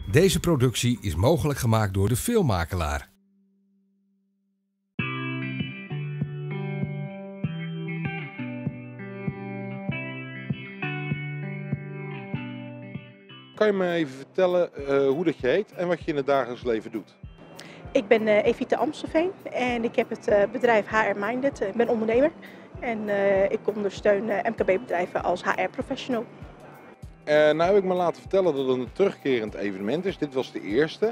Deze productie is mogelijk gemaakt door de Filmmakelaar. Kan je me even vertellen hoe dat je heet en wat je in het dagelijks leven doet? Ik ben Evita Amstelveen en ik heb het bedrijf HR Minded. Ik ben ondernemer en ik ondersteun MKB-bedrijven als HR-professional. Nou heb ik me laten vertellen dat het een terugkerend evenement is. Dit was de eerste.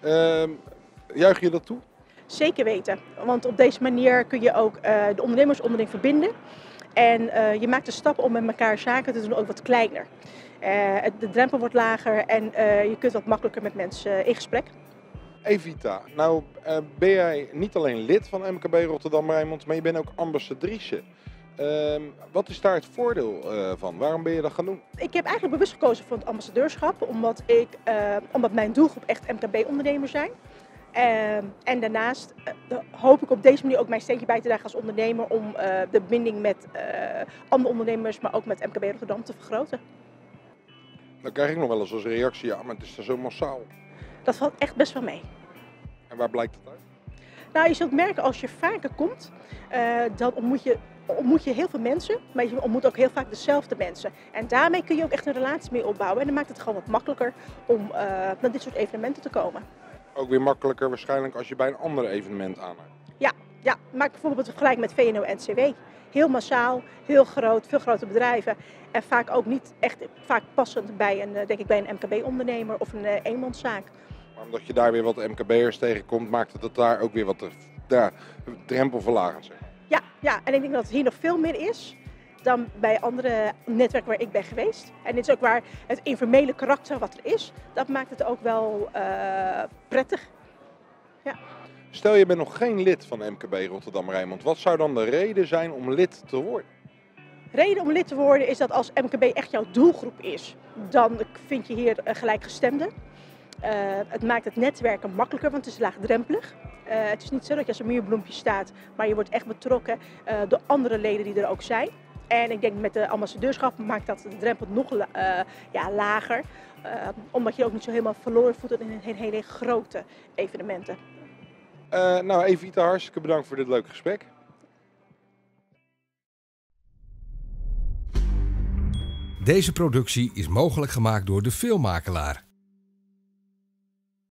Juich je dat toe? Zeker weten, want op deze manier kun je ook de ondernemers onderling verbinden. En je maakt de stap om met elkaar zaken te doen ook wat kleiner. De drempel wordt lager en je kunt wat makkelijker met mensen in gesprek. Evita, nou ben jij niet alleen lid van MKB Rotterdam-Rijnmond, maar je bent ook ambassadrice. Wat is daar het voordeel van? Waarom ben je dat gaan doen? Ik heb eigenlijk bewust gekozen voor het ambassadeurschap, omdat mijn doelgroep echt MKB-ondernemers zijn. En daarnaast hoop ik op deze manier ook mijn steentje bij te dragen als ondernemer om de binding met andere ondernemers, maar ook met MKB Rotterdam te vergroten. Dan krijg ik nog wel eens als reactie, ja, maar het is er zo massaal. Dat valt echt best wel mee. En waar blijkt het uit? Nou, je zult merken als je vaker komt, dan ontmoet je heel veel mensen, maar je ontmoet ook heel vaak dezelfde mensen. En daarmee kun je ook echt een relatie mee opbouwen en dan maakt het gewoon wat makkelijker om naar dit soort evenementen te komen. Ook weer makkelijker waarschijnlijk als je bij een ander evenement aanhaakt. Ja, maak bijvoorbeeld een vergelijking met VNO-NCW. Heel massaal, heel groot, veel grote bedrijven en vaak ook niet echt vaak passend bij een MKB-ondernemer of een eenmanszaak. Maar omdat je daar weer wat MKB'ers tegenkomt, maakt het daar ook weer wat drempelverlagend zijn. Ja, en ik denk dat het hier nog veel meer is dan bij andere netwerken waar ik ben geweest. En dit is ook waar het informele karakter wat er is, dat maakt het ook wel prettig. Ja. Stel je bent nog geen lid van MKB Rotterdam-Rijnmond, wat zou dan de reden zijn om lid te worden? Reden om lid te worden is dat als MKB echt jouw doelgroep is, dan vind je hier gelijkgestemden. Het maakt het netwerken makkelijker, want het is laagdrempelig. Het is niet zo dat je als een muurbloempje staat, maar je wordt echt betrokken door andere leden die er ook zijn. En ik denk met de ambassadeurschap maakt dat de drempel nog lager, omdat je ook niet zo helemaal verloren voelt in hele grote evenementen. Nou Evita, hartstikke bedankt voor dit leuke gesprek. Deze productie is mogelijk gemaakt door de Filmmakelaar.